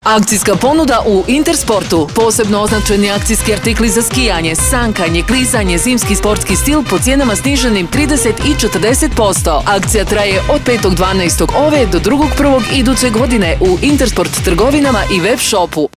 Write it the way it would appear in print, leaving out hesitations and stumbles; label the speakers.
Speaker 1: Akcijska ponuda u Intersportu. Posebno označeni akcijski artikli za skijanje, sankanje, klizanje, zimski sportski stil po cijenama sniženim 30 i 40%. Akcija traje od 5.12. ove do 2.1. iduće godine u Intersport trgovinama i web shopu.